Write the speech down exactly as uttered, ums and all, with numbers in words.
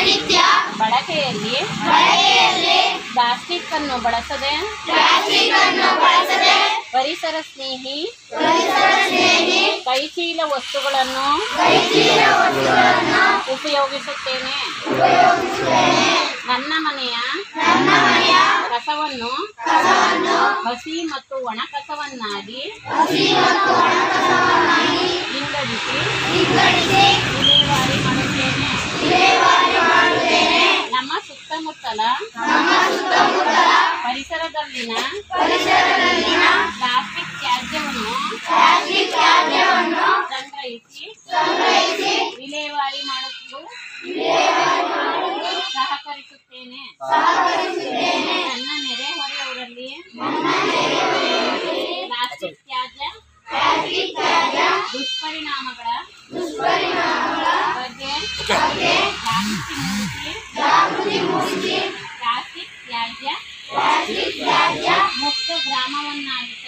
ದಿನನಿತ್ಯ ಬಳಕೆಯಲ್ಲಿ ಬಳಕೆಯಲ್ಲಿ ಪ್ಲಾಸ್ಟಿಕ್ ಅನ್ನು ಬಳಸದೆ ಪ್ಲಾಸ್ಟಿಕ್ ಅನ್ನು ಬಳಸದೆ ಪರಿಸರ ಸ್ನೇಹಿ ಪರಿಸರ ಸ್ನೇಹಿ ಕೈಚೀಲ ವಸ್ತುಗಳನ್ನು ಕೈಚೀಲ ವಸ್ತುಗಳನ್ನು ಉಪಯೋಗಿಸುತ್ತೇನೆ. ಉಪಯೋಗಿಸುತ್ತೇನೆ. ನನ್ನ ಮನೆಯ ನನ್ನ ಮನೆಯ ಕಸವನ್ನು ಕಸವನ್ನು ಹಸಿ ಮತ್ತು ಒಣ ಕಸವನ್ನಾಗಿ ಹಸಿ ಮತ್ತು ಒಣ ಕಸವನ್ನಾಗಿ ವಿಂಗಡಿಸಿ ವಿಂಗಡಿಸಿ ವಿಲೇವಾರಿ ಮಾಡುತ್ತೇನೆ. ವಿಲೇವಾರಿ ಮಾಡುತ್ತೇನೆ. ನಮ್ಮ ಸುತ್ತಮುತ್ತಲ ನಮ್ಮ ಸುತ್ತಮುತ್ತಲ ಪರಿಸರದಲ್ಲಿನ ಪರಿಸರದಲ್ಲಿನ ಪ್ಲಾಸ್ಟಿಕ್ ತ್ಯಾಜ್ಯವನ್ನು ಪ್ಲಾಸ್ಟಿಕ್ ತ್ಯಾಜ್ಯವನ್ನು ಸಂಗ್ರಹಿಸಿ ಸಂಗ್ರಹಿಸಿ ವಿಲೇವಾರಿ ಮಾಡಲು ವಿಲೇವಾರಿ ಮಾಡಲು ಸಹಕರಿಸುತ್ತೇನೆ. ಸಹಕರಿಸುತ್ತೇನೆ. ನನ್ನ ನೆರೆಹೊರೆಯವರಲ್ಲಿ ನನ್ನ ನೆರೆಹೊರೆಯವರಲ್ಲಿ ಪ್ಲಾಸ್ಟಿಕ್ ತ್ಯಾಜ್ಯ ಪ್ಲಾಸ್ಟಿಕ್ ತ್ಯಾಜ್ಯ ದುಷ್ಪರಿಣಾಮಗಳ ದುಷ್ಪರಿಣಾಮಗಳ ಬಗ್ಗೆ ಬಗ್ಗೆ ಜಾಗೃತಿ ಮೂಡಿಸಿ ಜಾಗೃತಿ ಮೂಡಿಸಿ ಪ್ಲಾಸ್ಟಿಕ್ ತ್ಯಾಜ್ಯ ಪ್ಲಾಸ್ಟಿಕ್ ತ್ಯಾಜ್ಯ ಮುಕ್ತ ಗ್ರಾಮವನ್ನಾಗಿಸಲು